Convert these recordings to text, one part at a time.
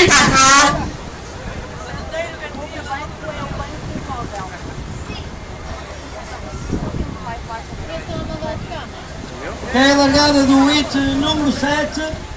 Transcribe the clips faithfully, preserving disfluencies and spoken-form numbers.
ครับ É a largada do hit número sete.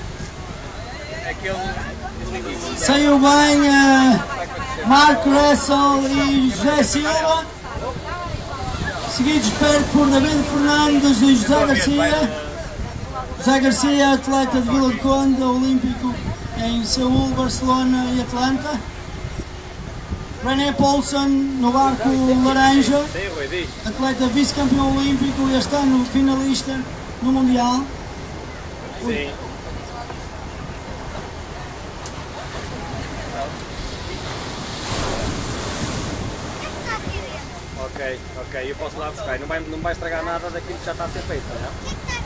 Saiu bem uh, Marco Russell e José Silva, seguidos perto por David Fernandes e José Garcia. José Garcia, atleta de Vila de Conde, olímpico em Seul, Barcelona e Atlanta. René Paulson no barco laranja, atleta vice-campeão olímpico e este ano finalista no Mundial. Sim. Ok, ok, eu posso lá buscar. Não vai, não vai estragar nada daquilo que já está a ser feito, não é?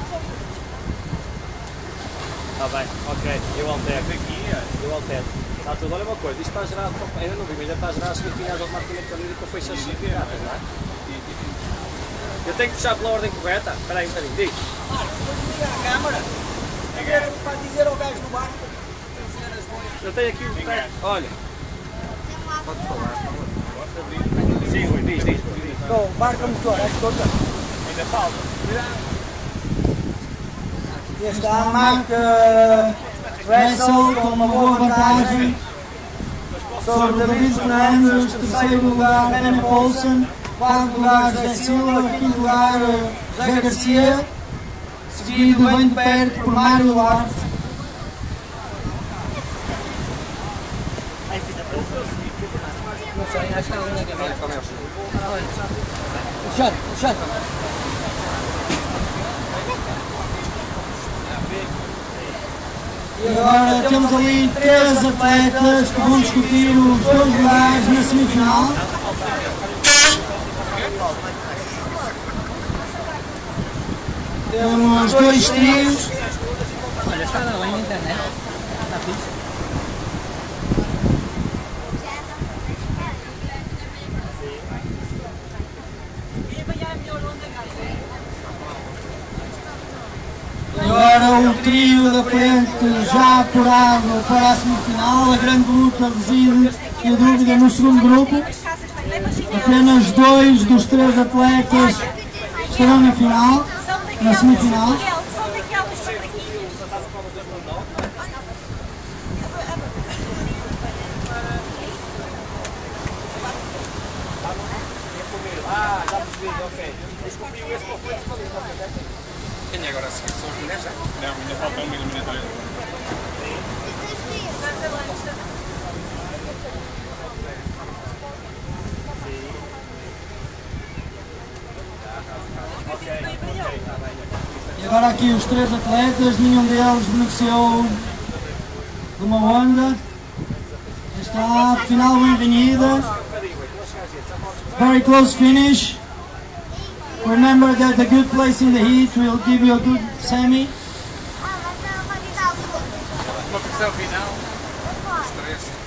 Está bem, ok, eu altero. Eu altero. Está tudo. Olha uma coisa, isto está gerado, ainda não vi, mas já está gerado as semifinais automaticamente ali com fechas semifinais, não é? Eu tenho que puxar pela ordem correta? Espera aí um bocadinho, diz. Marcos, vamos ligar a câmara para dizer ao gajo do barco. Eu tenho aqui o pé. Olha. Pode falar, sim, Rui, diz, diz. Bom, barco a motor, é que toda. Ainda falta. Este está a marca Russell com uma boa vantagem sobre David Fernandes, terceiro lugar René Paulson, quarto lugar José Silva, quinto lugar José Garcia, seguido bem de perto por Mário Duarte. Não sei, acho que está ali na gaveta. Alexandre, Alexandre. E agora temos ali três atletas que vão discutir os dois lugares na semifinal. Temos dois trios. Olha, está bem na internet. Está fixe. Agora o trio da frente já apurado para a semifinal. A grande luta reside e a dúvida no segundo grupo. Apenas dois dos três atletas estarão na final, na semifinal. Ah, já percebi, ok. Descobriu esse para foi Quem agora a seguir são as mulheres já? Não, ainda falta uma eliminatória. E agora aqui os três atletas, nenhum deles beneficiou de uma onda. Está, final bem renhida. Very close finish. Remember that the good place in the heat will give you a good semi. Uma pressão final. Os três.